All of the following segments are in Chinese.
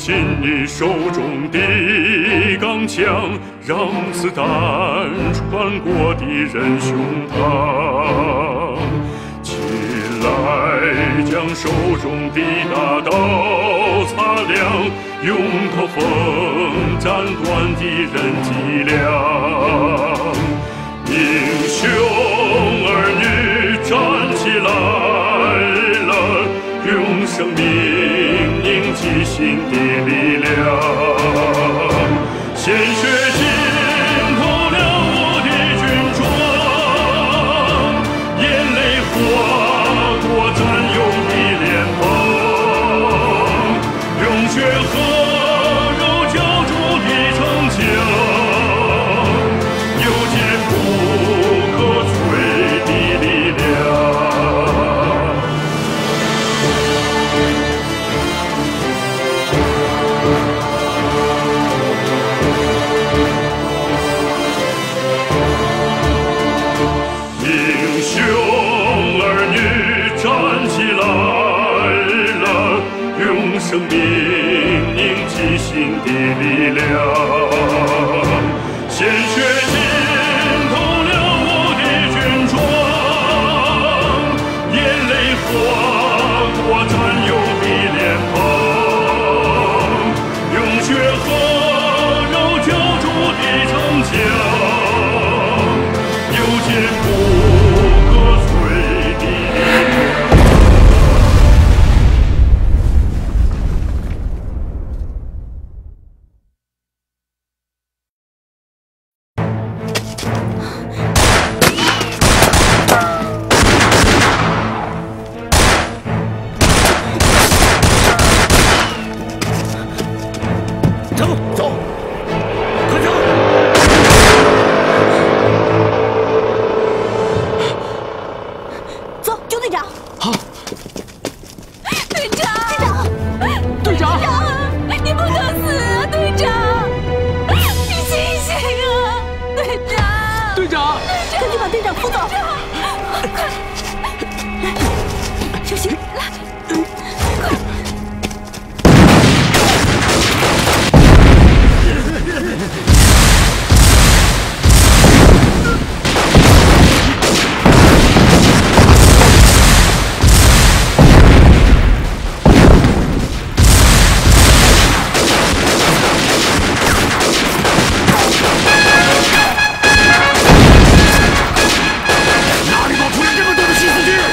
紧你手中的钢枪，让子弹穿过敌人胸膛。起来，将手中的大刀擦亮，用头锋斩断敌人脊梁。英雄儿女站起来了，用生命凝聚新的力量。鲜血浸透了我的军装，眼泪划过战友的脸庞，用血和肉浇筑的城墙，有坚不可摧的力量。英雄儿女站起来了，用生命凝聚新的力量。鲜血浸透了我的军装，眼泪划过战友的脸庞，用血和肉浇筑的城墙，有坚不可摧的力量。 走走，快走！ 走，邱队长。 好， 队长， 队长， 你不可死啊，队长！你醒醒啊，队长！ 队长， 赶紧把队长扶走！快，小心，来，快！ 哪里搞出来这么多的新四军？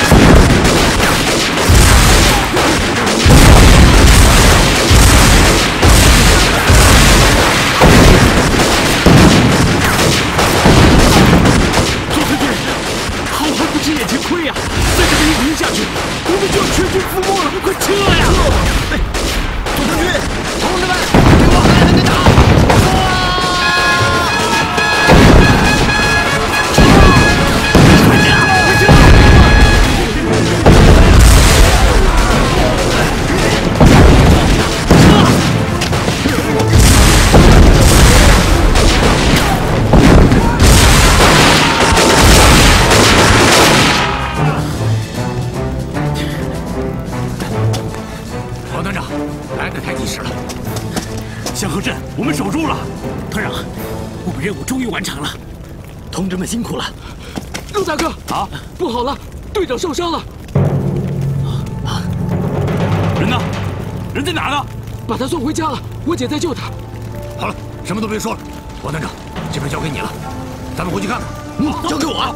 左司军，好汉不吃眼前亏呀！再这么一赢下去，我们就要全军覆没了！快撤呀！左司军，同志们，给我狠狠的打！王团长，来得太及时了。香河镇我们守住了。团长，我们任务终于完成了，同志们辛苦了。陆大哥，啊，不好了，队长受伤了。人呢？人在哪呢？把他送回家了，我姐在救他。好了，什么都别说了。王团长，这边交给你了，咱们回去看看。交给我。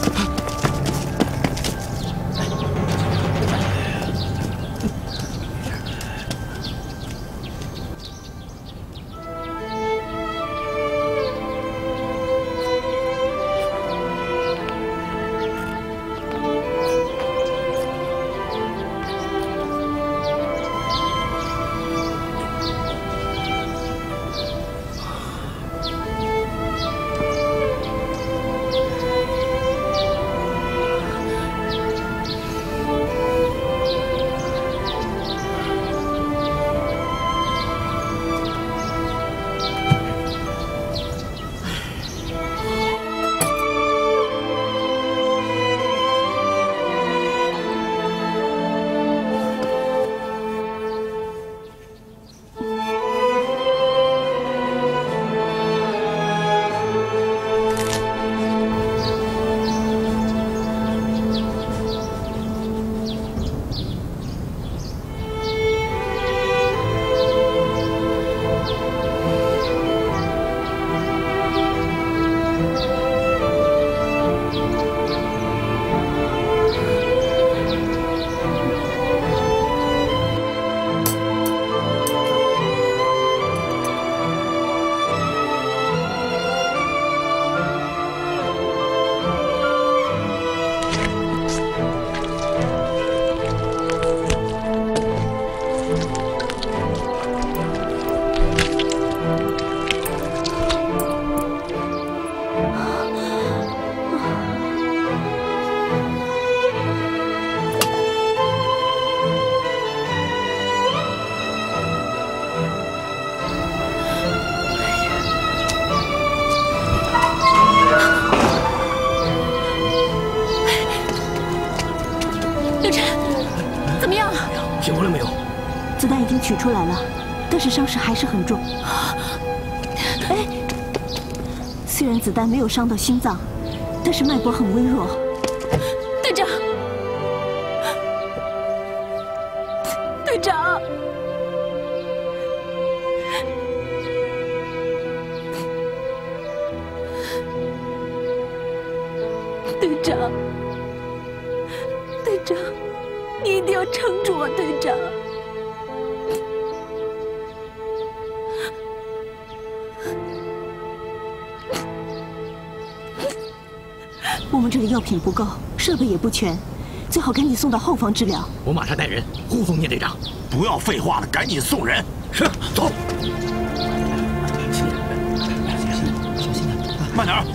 醒过来没有？ 子弹已经取出来了，但是伤势还是很重。哎，虽然子弹没有伤到心脏，但是脉搏很微弱。 队长，队长，队长，队长，你一定要撑住啊，队长！ 我们这里药品不够，设备也不全，最好赶紧送到后方治疗。 我马上带人护送聂队长。 不要废话了，赶紧送人。 是，走。 慢点。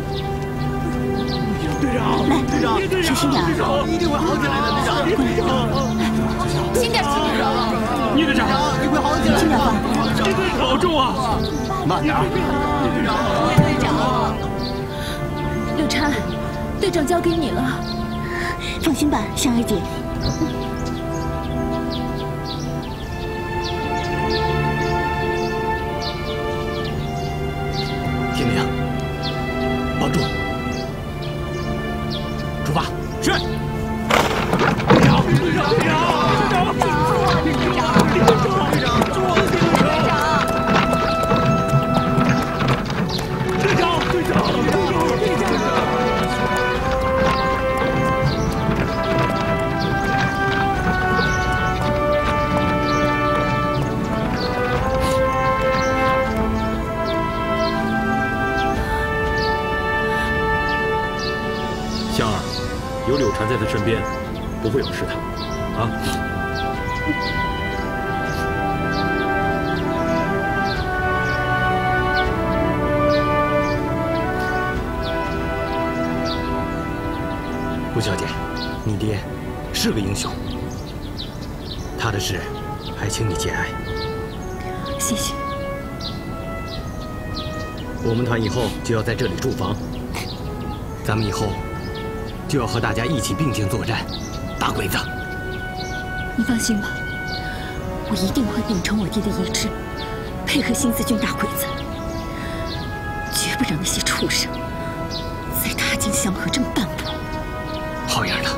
队长， 来， 队长， 小心点。 一定会好起来的，队长。 轻点，轻点。 聂队长， 你会好起来。 轻点吧。 保重啊！ 慢点。 队长，柳婵，队长交给你了。 放心吧，香儿姐。 听令，保重。出发。是。队长，队长，队长，队长，队长，队长，队长， 香儿，有柳婵在他身边，不会有事的，啊。 吴小姐，你爹是个英雄，他的事还请你节哀。 谢谢。 我们团以后就要在这里驻防，咱们以后就要和大家一起并肩作战，打鬼子。 你放心吧，我一定会秉承我爹的遗志，配合新四军打鬼子，绝不让那些畜生再踏进香河镇半步。 好样的！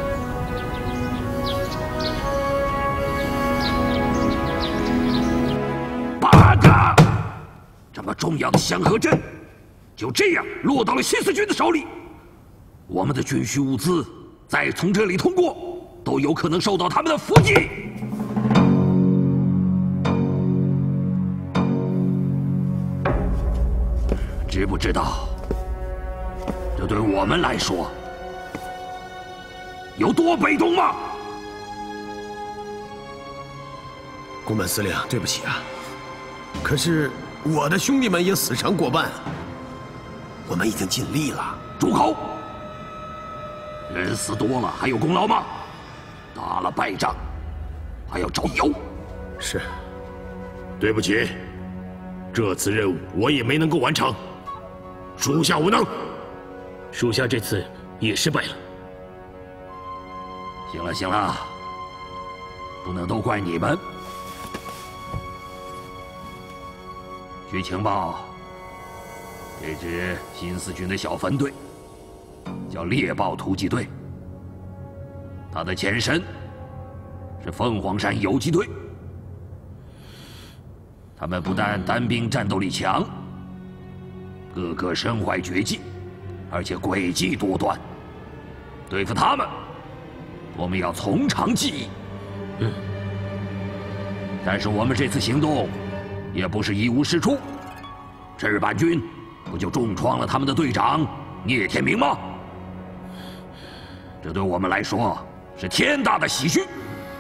八嘎！这么重要的香河镇，就这样落到了新四军的手里。我们的军需物资再从这里通过，都有可能受到他们的伏击。知不知道，这对我们来说有多被动吗？ 顾本司令，对不起啊，可是我的兄弟们也死伤过半，我们已经尽力了。 住口！人死多了还有功劳吗？打了败仗还要找理由。 是， 对不起，这次任务我也没能够完成，属下无能。属下这次也失败了。 行了行了，不能都怪你们。据情报，这支新四军的小分队叫猎豹突击队，它的前身是凤凰山游击队。他们不但单兵战斗力强，个个身怀绝技，而且诡计多端。对付他们，我们要从长计议。但是我们这次行动也不是一无是处，赤坂军不就重创了他们的队长聂天明吗？这对我们来说是天大的喜讯。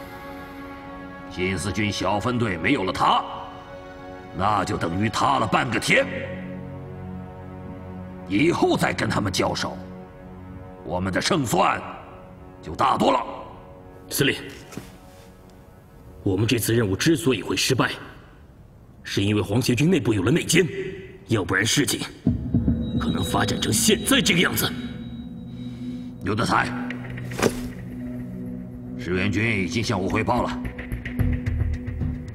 新四军小分队没有了他，那就等于塌了半个天。以后再跟他们交手，我们的胜算就大多了。 司令，我们这次任务之所以会失败，是因为皇协军内部有了内奸，要不然事情可能发展成现在这个样子。 刘德才，石原军已经向我汇报了，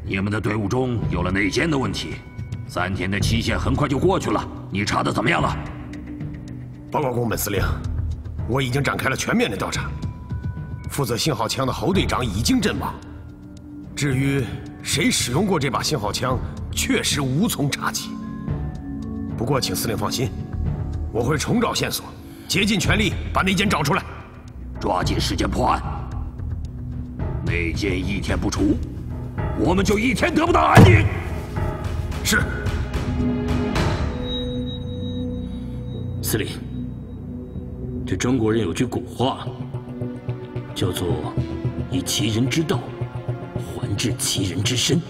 你们的队伍中有了内奸的问题，3天的期限很快就过去了，你查的怎么样了？ 报告宫本司令，我已经展开了全面的调查。负责信号枪的侯队长已经阵亡，至于谁使用过这把信号枪，确实无从查起。不过，请司令放心，我会重找线索，竭尽全力把内奸找出来， 抓紧时间破案。内奸1天不除，我们就1天得不到安宁。 是。 司令，这中国人有句古话，叫做“以其人之道，还治其人之身”。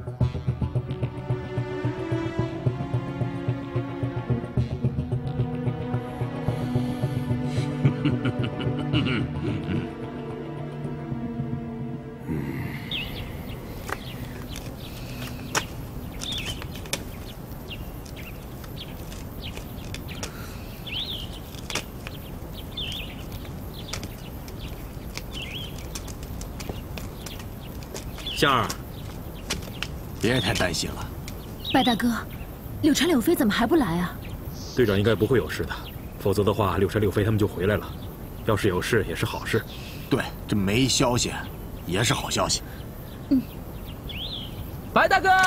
香儿， 别太担心了。 白大哥，柳蝉、柳飞怎么还不来啊？ 队长应该不会有事的，否则的话，柳蝉、柳飞他们就回来了。要是有事，也是好事。 对，这没消息，也是好消息。 嗯。 白大哥，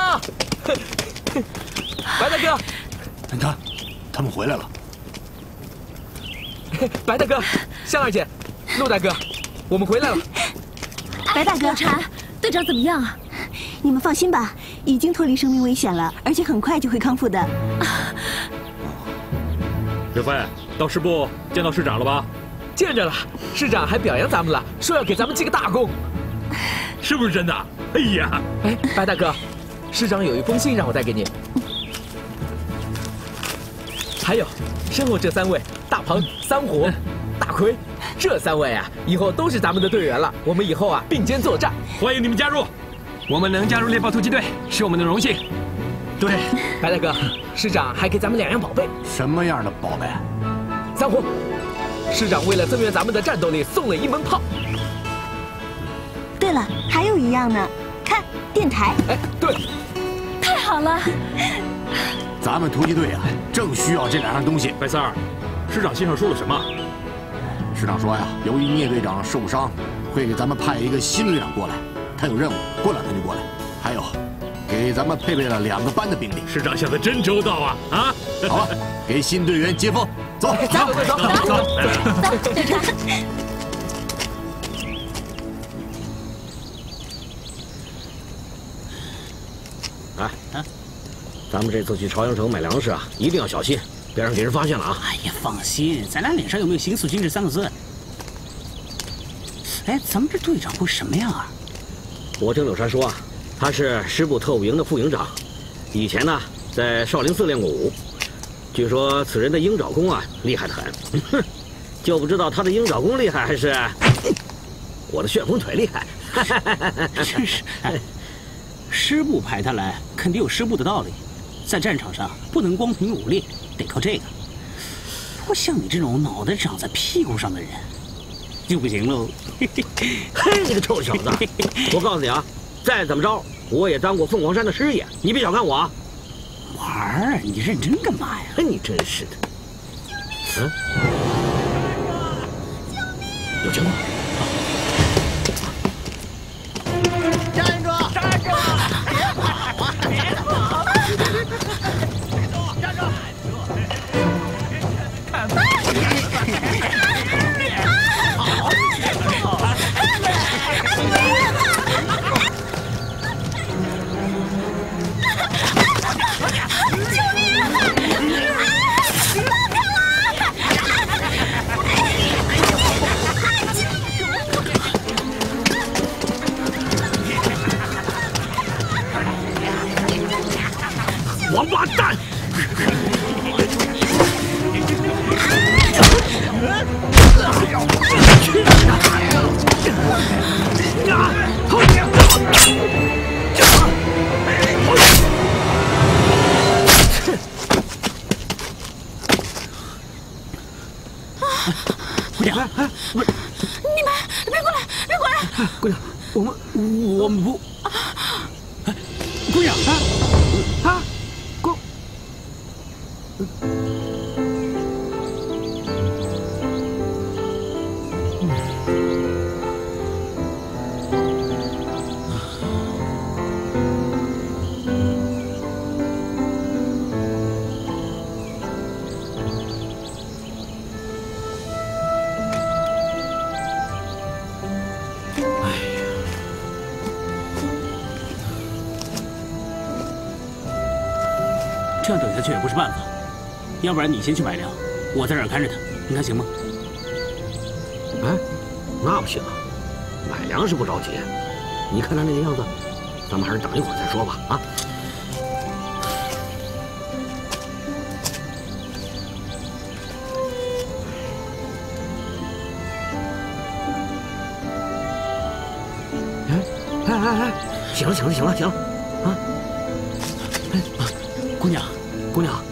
白大哥， 你看，他们回来了。 白大哥，香儿姐，陆大哥，我们回来了。 白大哥，柳蝉。队长怎么样啊？ 你们放心吧，已经脱离生命危险了，而且很快就会康复的。 柳飞，到师部见到师长了吧？ 见着了，师长还表扬咱们了，说要给咱们记个大功。 是不是真的？哎呀， 哎，白大哥，师长有一封信让我带给你。还有，身后这3位，大鹏、三虎、大奎。这3位啊，以后都是咱们的队员了。我们以后啊并肩作战， 欢迎你们加入。 我们能加入猎豹突击队是我们的荣幸。 对，白大哥，师长还给咱们2样宝贝。 什么样的宝贝？ 三虎，师长为了增援咱们的战斗力，送了1门炮。 对了，还有一样呢，看电台。 哎，对， 太好了。 咱们突击队啊，正需要这2样东西。 白三儿，师长信上说了什么？ 师长说呀，由于聂队长受伤，会给咱们派一个新队长过来，他有任务，过2天就过来。还有，给咱们配备了2个班的兵力。 师长想的真周到啊！啊， 好了，给新队员接风，走， 走， 走，队长。 哎，咱们这次去朝阳城买粮食啊，一定要小心。别让敌人发现了啊！ 哎呀，放心，咱俩脸上有没有新四军这3个字？哎，咱们这队长会什么样啊？ 我听柳山说啊，他是师部特务营的副营长，以前呢在少林寺练过武。据说此人的鹰爪功啊厉害得很，哼，就不知道他的鹰爪功厉害还是我的旋风腿厉害。 真是，哎，师部派他来，肯定有师部的道理。在战场上不能光凭武力，得靠这个。不过像你这种脑袋长在屁股上的人，就不行喽。 嘿，你个臭小子！我告诉你啊，再怎么着，我也当过凤凰山的师爷，你别小看我啊！ 玩儿，你认真干嘛呀？ 你真是的。嗯，有情况。 站住！站住！别跑！别跑！站住！看吧！ 王八蛋！ 姑娘， 你们别过来，别过来！ 姑娘，我们不。 姑娘啊，姑。 这样等下去也不是办法，要不然你先去买粮，我在这儿看着他，你看行吗？ 哎，那不行啊，买粮食不着急，你看他那个样子，咱们还是等一会儿再说吧。啊。哎，行了，啊！ 姑娘， 姑娘，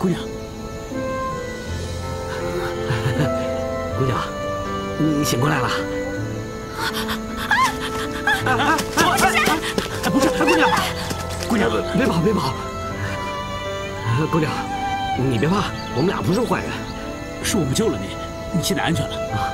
你醒过来了？ 我是谁？ 不是，姑娘，别跑！姑娘，你别怕，我们俩不是坏人， 是我们救了你，你现在安全了啊！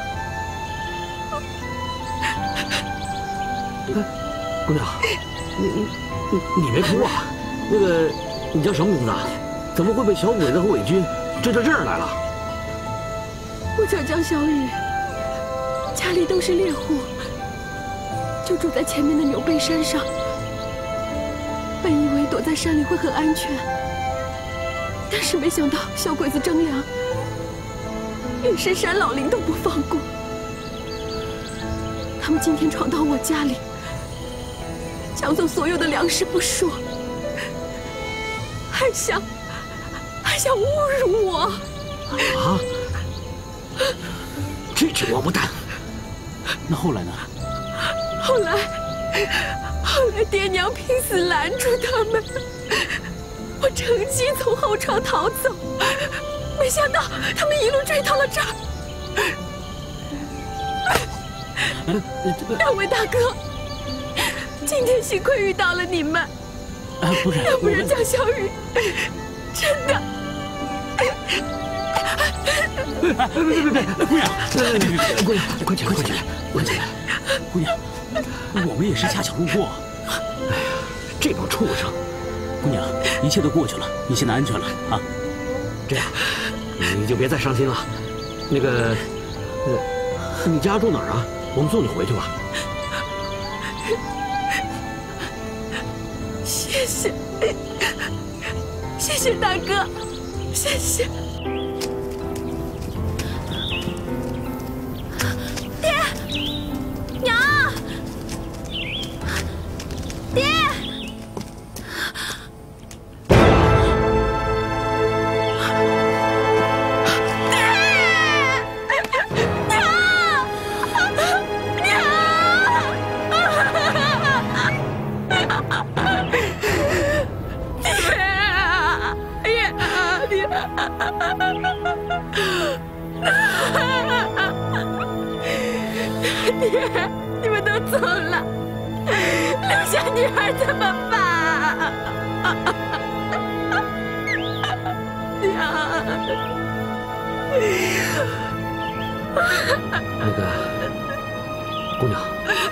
姑娘，你别哭啊！那个，你叫什么名字啊？怎么会被小鬼子和伪军追到这儿来了？ 我叫江小雨，家里都是猎户，就住在前面的牛背山上。本以为躲在山里会很安全，但是没想到小鬼子征粮，连深山老林都不放过。他们今天闯到我家里，抢走所有的粮食不说，还想侮辱我！ 啊！这群王八蛋！ 那后来呢？ 后来爹娘拼死拦住他们，我乘机从后窗逃走，没想到他们一路追到了这儿。两位大哥，今天幸亏遇到了你们， 不然要不然江小雨真的。 别，姑娘， 快起来！ 姑娘，我们也是恰巧路过。 哎呀，这帮畜生！ 姑娘，一切都过去了，你现在安全了啊。 这样，你就别再伤心了。那个，你家住哪儿啊？我们送你回去吧。 谢谢大哥，谢谢。爹，娘，爹。爹，你们都走了，留下女儿怎么办？娘， 那个姑娘，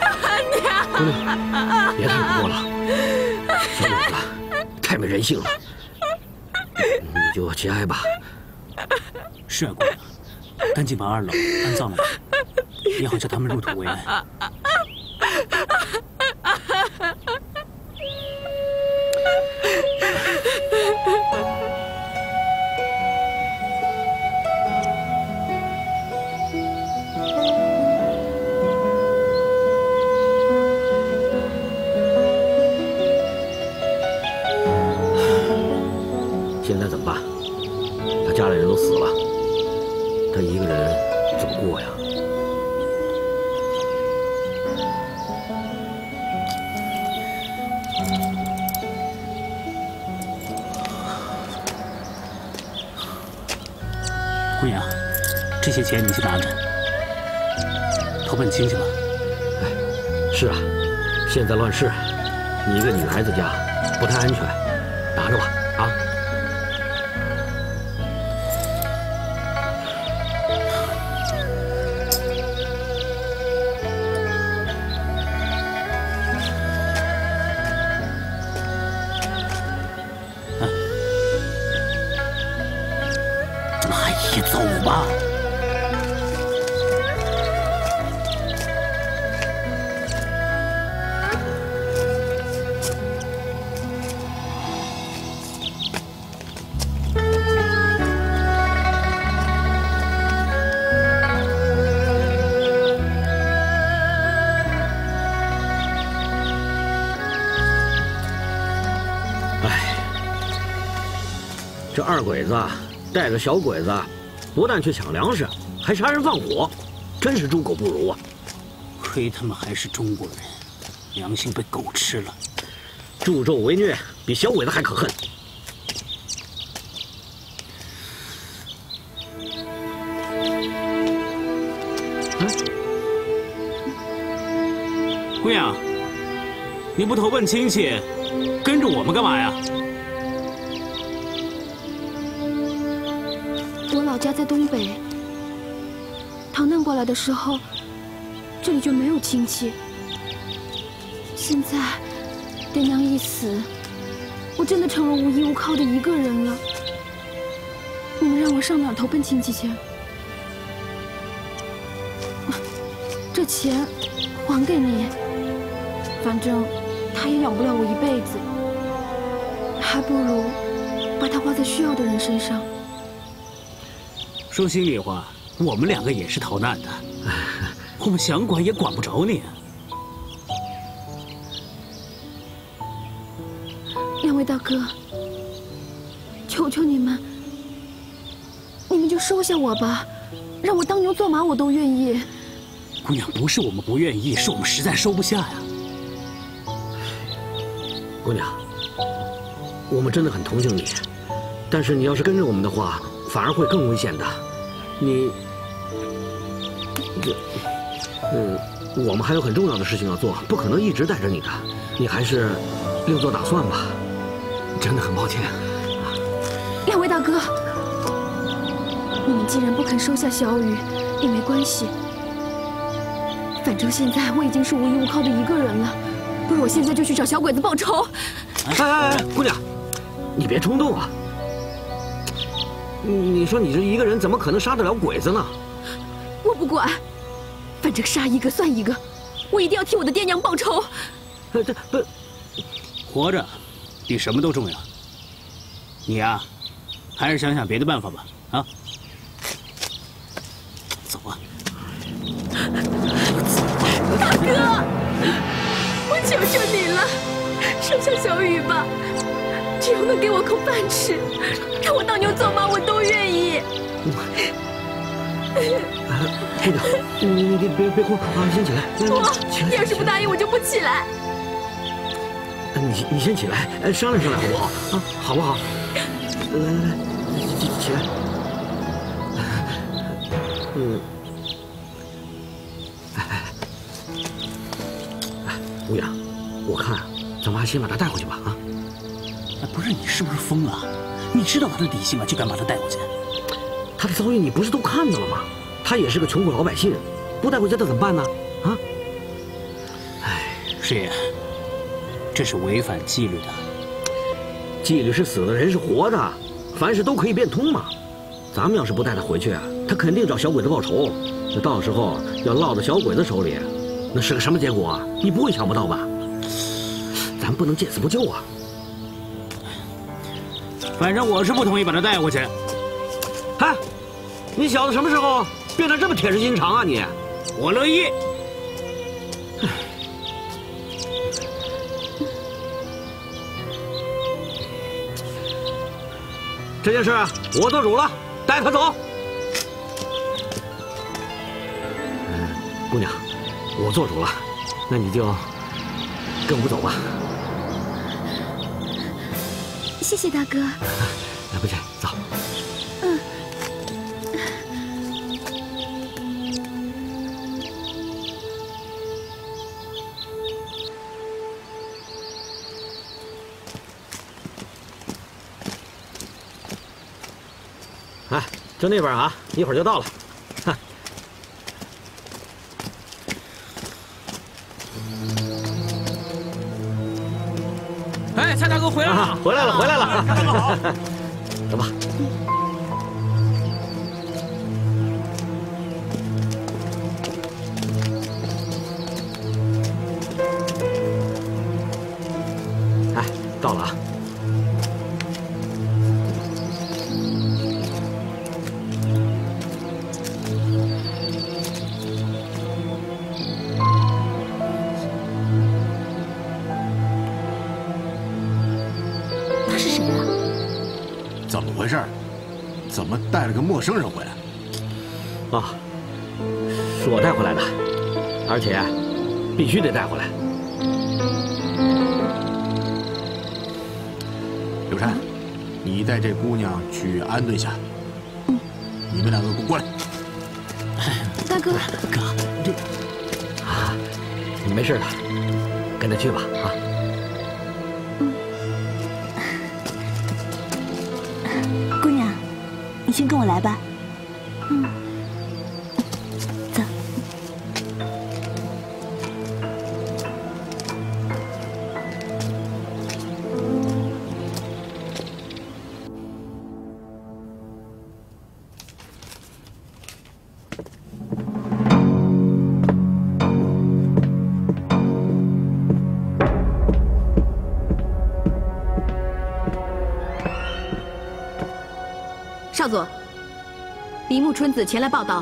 别太难过了，小鬼子太没人性了，你就节哀吧。 是啊，姑娘，赶紧把2楼安葬了吧，也好叫他们入土为安。 现在怎么办？他家里人都死了，他一个人怎么过呀？ 姑娘，这些钱你先拿着，投奔亲戚吧。 哎，是啊，现在乱世，你一个女孩子家不太安全。 拿着吧，啊！ 哎呀，走吧。 这二鬼子带着小鬼子，不但去抢粮食，还杀人放火，真是猪狗不如啊！ 亏他们还是中国人，良心被狗吃了。 助纣为虐，比小鬼子还可恨。 姑娘，你不投奔亲戚，跟着我们干嘛呀？ 我老家在东北，逃难过来的时候，这里就没有亲戚。现在爹娘一死，我真的成了无依无靠的一个人了。你们让我上哪儿投奔亲戚去？这钱还给你，反正他也养不了我一辈子，还不如把它花在需要的人身上。 说心里话，我们两个也是逃难的，我们想管也管不着你。 两位大哥，求求你们，你们就收下我吧，让我当牛做马我都愿意。 姑娘，不是我们不愿意，是我们实在收不下呀。 姑娘，我们真的很同情你，但是你要是跟着我们的话，反而会更危险的。 你，我们还有很重要的事情要做，不可能一直带着你的，你还是另做打算吧。真的很抱歉。 两位大哥，你们既然不肯收下小雨，也没关系。反正现在我已经是无依无靠的一个人了，不如我现在就去找小鬼子报仇。 哎，姑娘，你别冲动啊。 你说你这一个人怎么可能杀得了鬼子呢？ 我不管，反正杀一个算一个，我一定要替我的爹娘报仇。 这不， 活着比什么都重要。你呀，还是想想别的办法吧。啊，走啊！ 大哥，我求求你了，收下小雨吧。 只要能给我口饭吃，让我当牛做马，我都愿意。 姑娘，你别哭啊，先起来。 不，你要是不答应，我就不起来。 你先起来，商量商量好不好？啊，好不好？来，起来。姑娘，我看咱们还先把他带回去吧。啊。 不是你是不是疯了？你知道他的底细吗？就敢把他带回去？ 他的遭遇你不是都看到了吗？他也是个穷苦老百姓，不带回家他怎么办呢？啊！ 哎，师爷，这是违反纪律的。 纪律是死的，人是活的，凡事都可以变通嘛。咱们要是不带他回去啊，他肯定找小鬼子报仇。那到时候要落到小鬼子手里，那是个什么结果啊？你不会想不到吧？咱不能见死不救啊！ 反正我是不同意把他带回去。 嗨，你小子什么时候变得这么铁石心肠啊你？ 我乐意。 这件事我做主了，带他走。姑娘，我做主了，那你就跟我走吧。 谢谢大哥。 不去，走。 哎，就那边啊，一会儿就到了。 哎，蔡大哥回来了！ 回来了，回来了！ 这么好， 走吧。哎，到了啊！ 他是谁啊？ 怎么回事？怎么带了个陌生人回来？ 啊，是我带回来的，而且必须得带回来。 刘禅，你带这姑娘去安顿下。你们两个给我过来。 大哥， 哥，这啊，你没事的，跟他去吧啊。 姑娘，你先跟我来吧。走。 少佐，梨木春子前来报道。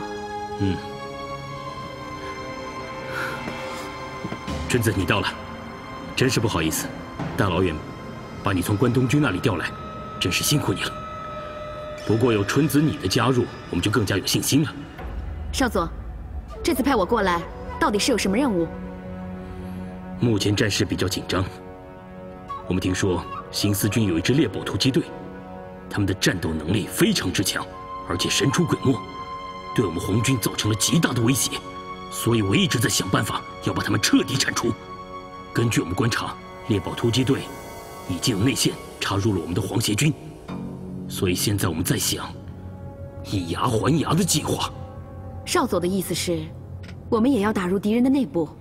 春子，你到了，真是不好意思，大老远把你从关东军那里调来，真是辛苦你了。不过有春子你的加入，我们就更加有信心了。 少佐，这次派我过来，到底是有什么任务？ 目前战事比较紧张，我们听说新四军有一支猎豹突击队。他们的战斗能力非常之强，而且神出鬼没，对我们红军造成了极大的威胁。所以我一直在想办法要把他们彻底铲除。根据我们观察，猎豹突击队已经有内线插入了我们的皇协军，所以现在我们在想以牙还牙的计划。 少佐的意思是，我们也要打入敌人的内部？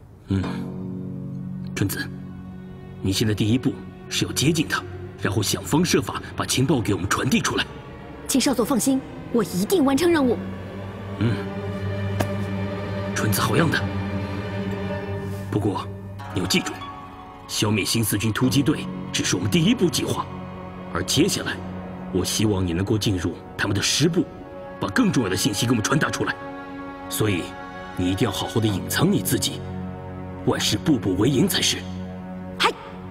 春子，你现在第一步是要接近他。然后想方设法把情报给我们传递出来。 请少佐放心，我一定完成任务。 春子好样的。不过你要记住，消灭新四军突击队只是我们第一步计划，而接下来，我希望你能够进入他们的师部，把更重要的信息给我们传达出来。所以，你一定要好好的隐藏你自己，万事步步为营才是。 嗨。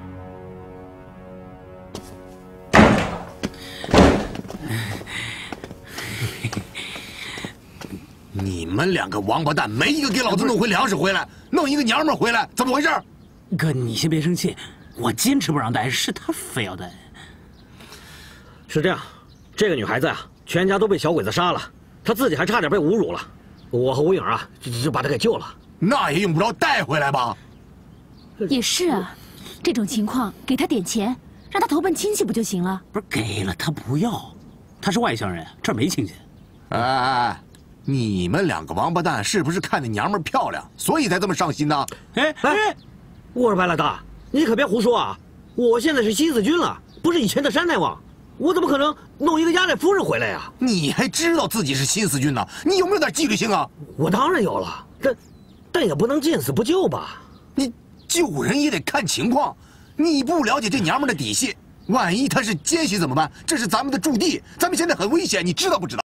你们两个王八蛋，没一个给老子弄回粮食回来，弄一个娘们回来，怎么回事？ 哥，你先别生气，我坚持不让带，是他非要带。 是这样，这个女孩子啊，全家都被小鬼子杀了，她自己还差点被侮辱了。我和吴影啊，就把她给救了。 那也用不着带回来吧？ 也是啊，这种情况给她点钱，让她投奔亲戚不就行了？ 不是给了他不要，他是外乡人，这儿没亲戚。 哎，你们两个王八蛋是不是看那娘们漂亮，所以才这么上心呢？ 哎，我说白老大，你可别胡说啊！我现在是新四军了，不是以前的山大王，我怎么可能弄一个压寨夫人回来呀？ 你还知道自己是新四军呢？你有没有点纪律性啊？ 我当然有了，但也不能见死不救吧？ 你救人也得看情况，你不了解这娘们的底细，万一她是奸细怎么办？这是咱们的驻地，咱们现在很危险，你知道不知道？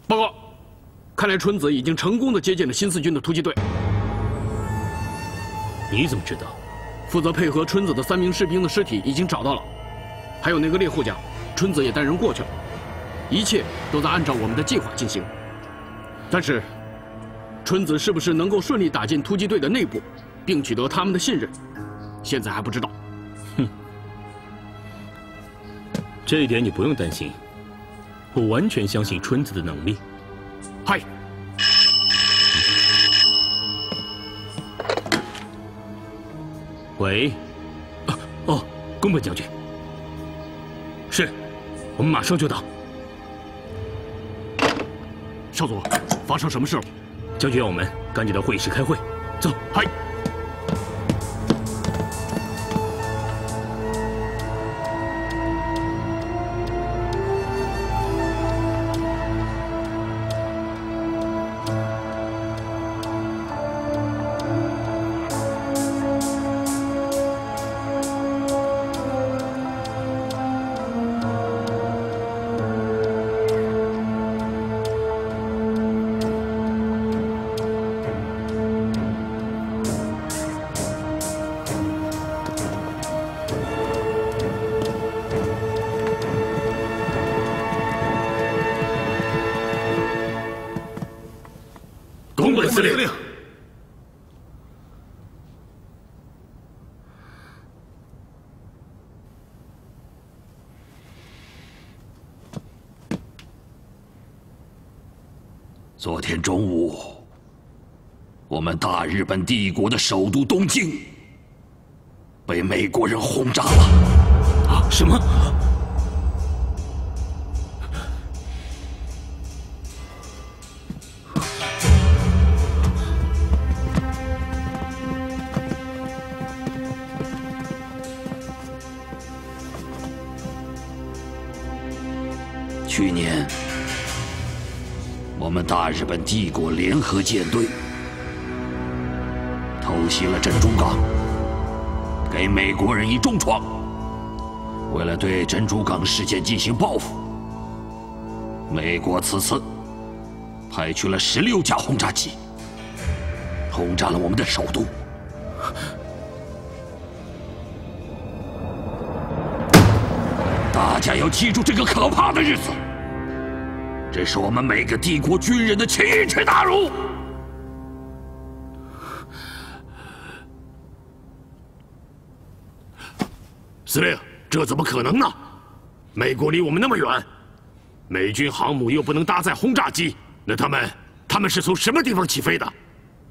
报告，看来春子已经成功的接近了新四军的突击队。 你怎么知道？ 负责配合春子的3名士兵的尸体已经找到了，还有那个猎户家，春子也带人过去了，一切都在按照我们的计划进行。但是，春子是不是能够顺利打进突击队的内部，并取得他们的信任，现在还不知道。 哼，这一点你不用担心。 我完全相信春子的能力。 嗨， 喂，哦，宫本将军，是，我们马上就到。 少佐，发生什么事了？ 将军让我们赶紧到会议室开会。走， 嗨。 宫本司令。 昨天中午，我们大日本帝国的首都东京被美国人轰炸了。 啊？什么？ 去年，我们大日本帝国联合舰队偷袭了珍珠港，给美国人以重创。为了对珍珠港事件进行报复，美国此次派去了16架轰炸机，轰炸了我们的首都。 大家要记住这个可怕的日子，这是我们每个帝国军人的奇耻大辱。 司令，这怎么可能呢？美国离我们那么远，美军航母又不能搭载轰炸机，那他们是从什么地方起飞的？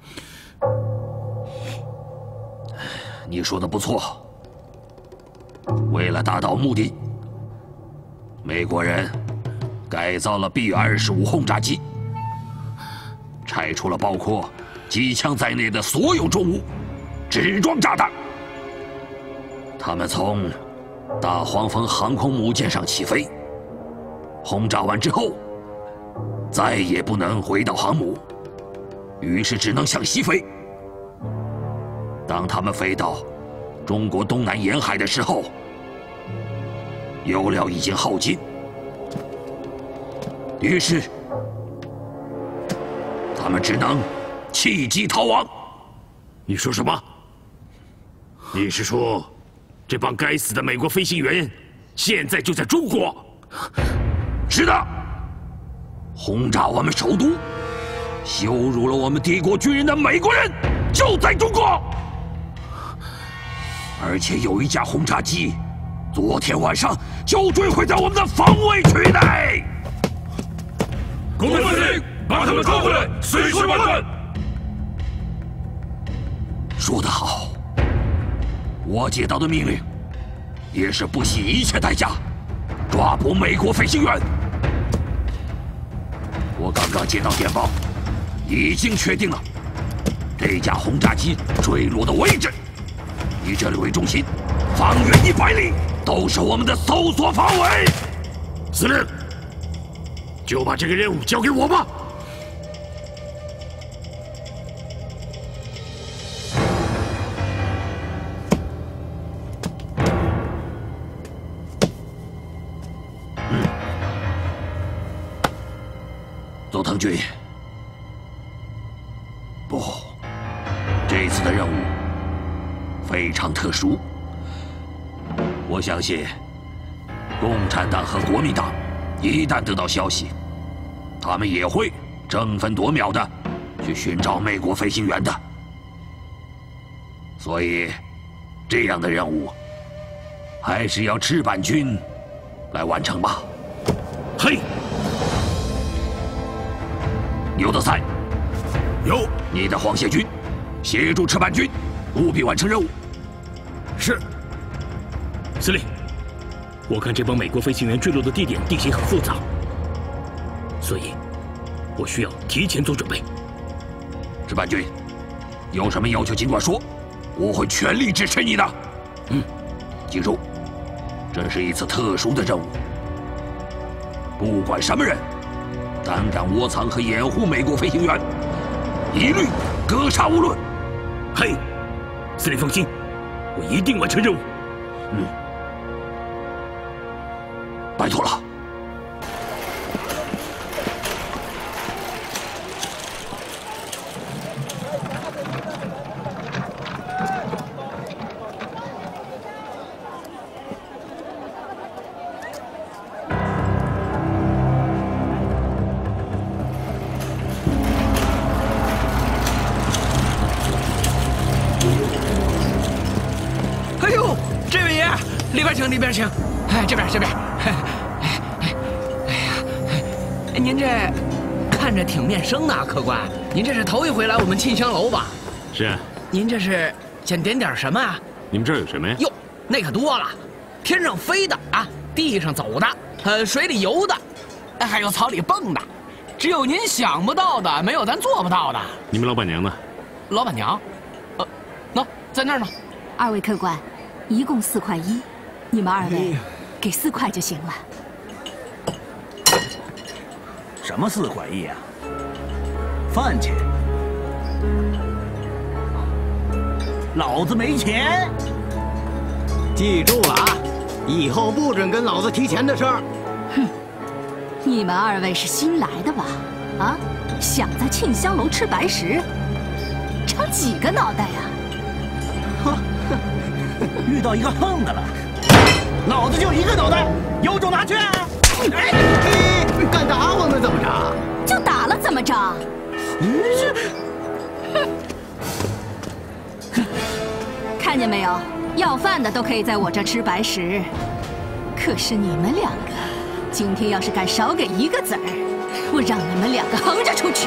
你说的不错，为了达到目的。 美国人改造了 B-25轰炸机，拆除了包括机枪在内的所有重物，只装炸弹。他们从大黄蜂航空母舰上起飞，轰炸完之后，再也不能回到航母，于是只能向西飞。当他们飞到中国东南沿海的时候， 油料已经耗尽，于是他们只能弃机逃亡。 你说什么？你是说，这帮该死的美国飞行员现在就在中国？ 是的，轰炸我们首都，羞辱了我们帝国军人的美国人就在中国，而且有一架轰炸机。 昨天晚上就坠毁在我们的防卫区内。 宫本司令，把他们抓回来，随时完蛋。 说得好，我接到的命令也是不惜一切代价抓捕美国飞行员。我刚刚接到电报，已经确定了这架轰炸机坠落的位置，以这里为中心，方圆100里。 都是我们的搜索范围， 司令，就把这个任务交给我吧。 走。 佐藤军，不，这次的任务非常特殊。我相信，共产党和国民党一旦得到消息，他们也会争分夺秒的去寻找美国飞行员的。所以，这样的任务还是要赤坂军来完成吧。 嘿。 牛德赛， 有你的皇协军协助赤坂军，务必完成任务。 是， 司令，我看这帮美国飞行员坠落的地点地形很复杂，所以我需要提前做准备。 赤坂军，有什么要求尽管说，我会全力支持你的。记住，这是一次特殊的任务，不管什么人。 胆敢窝藏和掩护美国飞行员，一律格杀勿论。 嘿，司令放心，我一定完成任务。 拜托了。 里边请，哎，这边。哎呀，您这看着挺面生的，客官，您这是头一回来我们沁香楼吧？ 是啊。 您这是想点点什么啊？ 你们这儿有什么呀？ 哟，那可多了，天上飞的啊，地上走的，水里游的，还有草里蹦的，只有您想不到的，没有咱做不到的。 你们老板娘呢？ 老板娘，喏，在那儿呢。 二位客官，一共4块1。 你们2位给4块就行了。 什么4块1啊？饭钱？老子没钱！ 记住了啊，以后不准跟老子提钱的事儿。 哼，你们2位是新来的吧？啊，想在沁香楼吃白食，长几个脑袋呀？ 哼，遇到一个横的了。 老子就一个脑袋，有种拿去！ 敢打我们怎么着？ 就打了怎么着？看见没有？要饭的都可以在我这吃白食，可是你们2个，今天要是敢少给1个子儿，我让你们2个横着出去！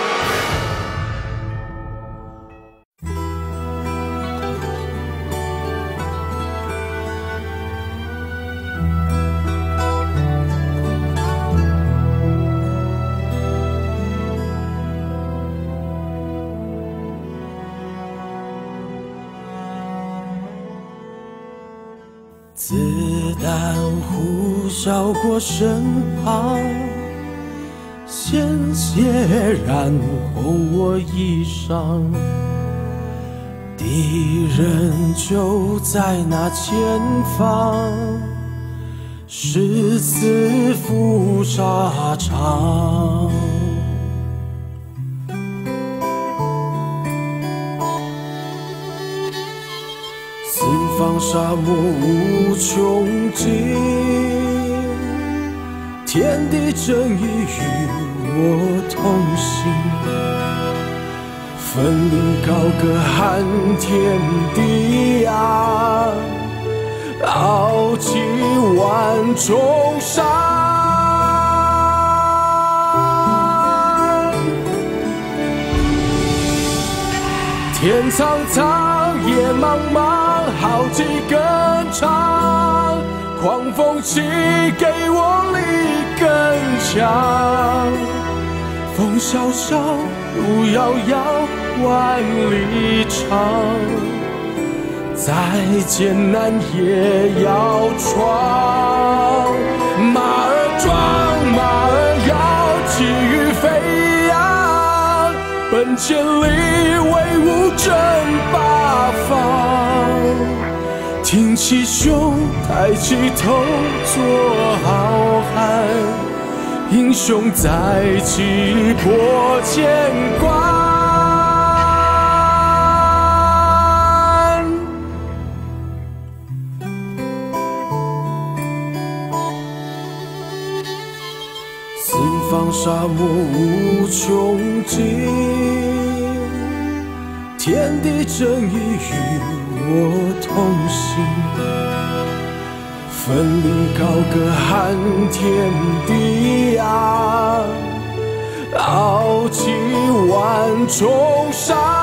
子弹呼啸过身旁，鲜血染红我衣裳。敌人就在那前方，10次赴沙场。 四方沙漠无穷尽，天地正义与我同行。奋高歌撼天地啊，傲气万重山。天苍苍，野茫茫。 好几根长，狂风起，给我力更强。风萧萧，路遥遥，万里长。再艰难也要闯。马儿壮，马儿摇，气宇飞扬。奔千里，威武震八方。 挺起胸，抬起头，做好汉， 英雄再起破千关。四方沙漠无穷尽，天地正义与我同行。奋力高歌撼天地啊，傲气万重山。